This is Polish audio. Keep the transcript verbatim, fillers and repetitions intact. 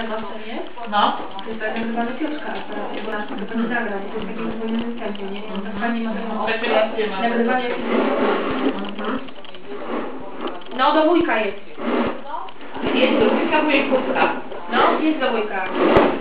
Piotrka na scenie? No. To jest tak nagrywany Piotrka, a bo nas to pani nagra, to jest taki zupełnie wstępie, nie? Więc tak pani ma taką opcję nagrywania jakiegoś... No, do wujka jest. Jest do wujka, wujkówka. No, jest do wujka.